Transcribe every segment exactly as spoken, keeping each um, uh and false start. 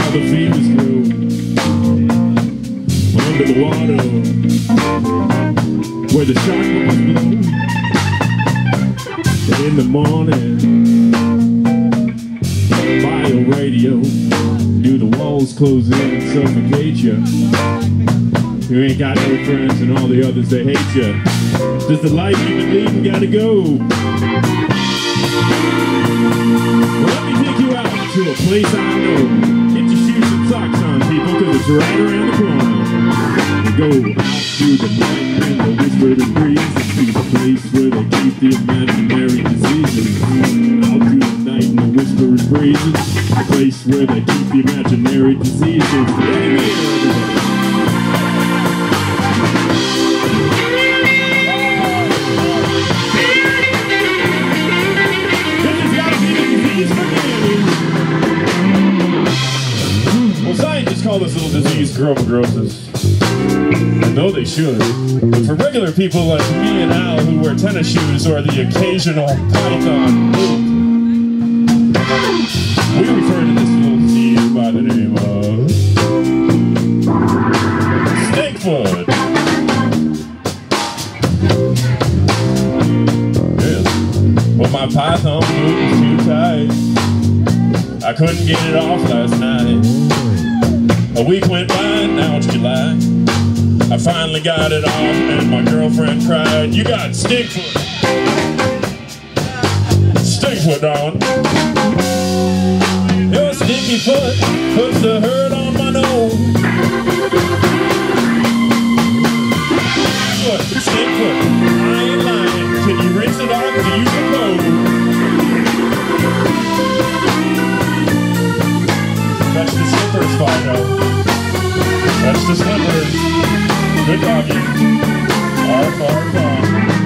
all the fevers grow under the water where the shark bubbles blow. And in the morning, bio radio, do the walls close in and suffocate you? You ain't got no friends and all the others, they hate you. Does the life you've been leading gotta go? Well, let me take you out to a place I know. Get your shoes and socks on, people, cause it's right around the corner. And go out through the night and the whispered breeze to the place where they keep the imaginary diseases. Out through the night and the whispered breezes, the place where they keep the imaginary diseases. Call this little disease chromogrosis. I know they should, but for regular people like me and Al who wear tennis shoes or the occasional python boot, we refer to this little disease by the name of snakefoot. Yes. Well, my python boot was too tight. I couldn't get it off last night. A week went by, now it's July. I finally got it off, and my girlfriend cried, "You got stinkfoot." Stinkfoot, darling. Your stinky foot puts the hurt on my nose. Foot, stinkfoot, I ain't lying. Can you rinse it off? Do you suppose? That's the slippers, Fido. That's the slippers. Good doggy. Arf, arf, arf.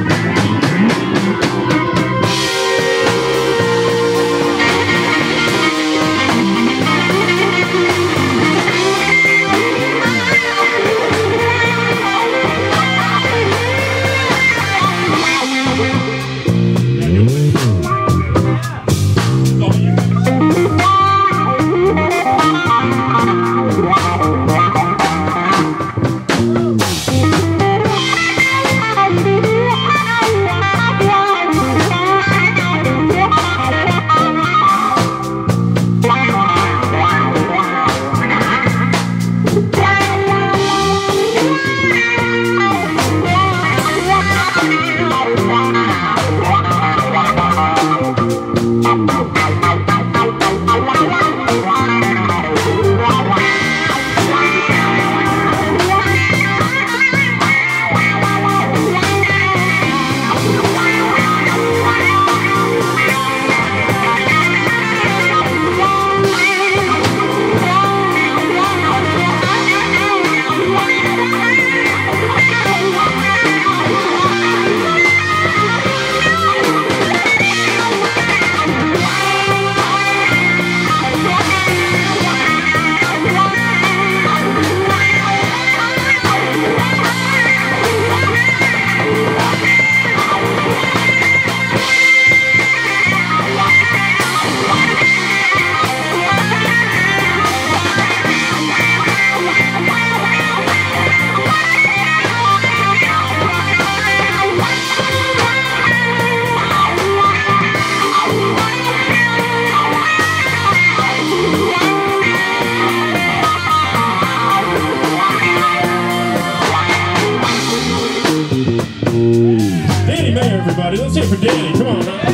Everybody, let's hear it for Danny. Come on, now.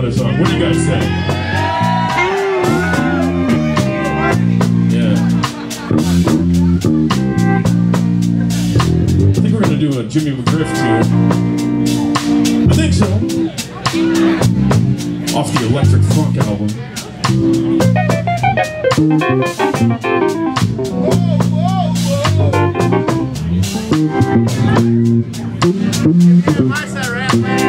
another song. What do you guys say? Yeah. I think we're gonna do a Jimmy McGriff tune. I think so. Off the Electric Funk album. What's that rap, man?